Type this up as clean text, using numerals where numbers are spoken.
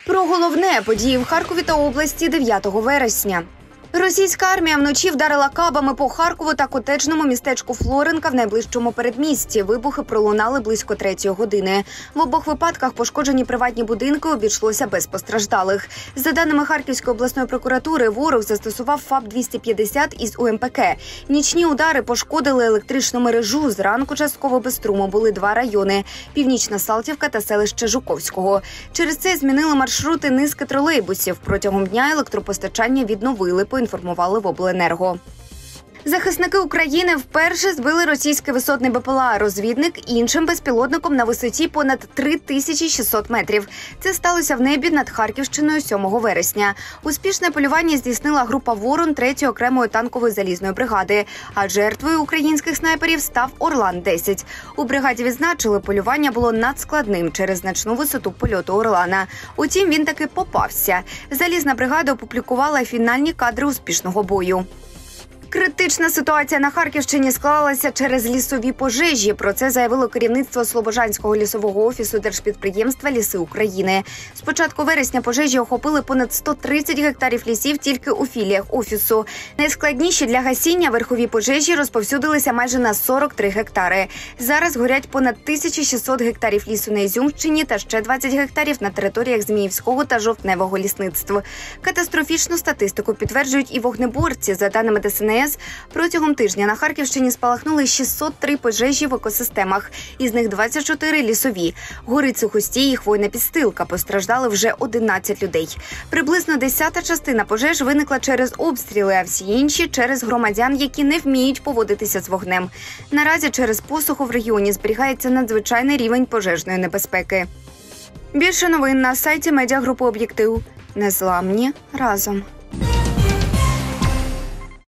Про головне події в Харкові та області 9 вересня. Російська армія вночі вдарила кабами по Харкову та котеджному містечку Флоренка в найближчому передмісті. Вибухи пролунали близько 3-ї години. В обох випадках пошкоджені приватні будинки, обійшлося без постраждалих. За даними Харківської обласної прокуратури, ворог застосував ФАП-250 із УМПК. Нічні удари пошкодили електричну мережу. Зранку частково без струму були 2 райони – Північна Салтівка та селище Жуковського. Через це змінили маршрути низки тролейбусів. Протягом дня електропостачання відновили, поінформували в обленерго. Захисники України вперше збили російський висотний БПЛА «Розвідник» іншим безпілотником на висоті понад 3600 метрів. Це сталося в небі над Харківщиною 7 вересня. Успішне полювання здійснила група «Ворон» 3-ї окремої танкової залізної бригади. А жертвою українських снайперів став «Орлан-10». У бригаді відзначили, полювання було надскладним через значну висоту польоту «Орлана». Утім, він таки попався. Залізна бригада опублікувала фінальні кадри успішного бою. Критична ситуація на Харківщині склалася через лісові пожежі. Про це заявило керівництво Слобожанського лісового офісу держпідприємства «Ліси України». З початку вересня пожежі охопили понад 130 гектарів лісів тільки у філіях офісу. Найскладніші для гасіння верхові пожежі розповсюдилися майже на 43 гектари. Зараз горять понад 1600 гектарів лісу на Ізюмщині та ще 20 гектарів на територіях Зміївського та Жовтневого лісництв. Катастрофічну статистику підтверджують і вогнеборці. За даними ДСНС, протягом тижня на Харківщині спалахнули 603 пожежі в екосистемах, із них 24 лісові. Горить сухостій і хвойна підстилка, постраждали вже 11 людей. Приблизно 10-та частина пожеж виникла через обстріли, а всі інші – через громадян, які не вміють поводитися з вогнем. Наразі через посуху в регіоні зберігається надзвичайний рівень пожежної небезпеки. Більше новин на сайті медіагрупи «Об'єктив». Незламні разом.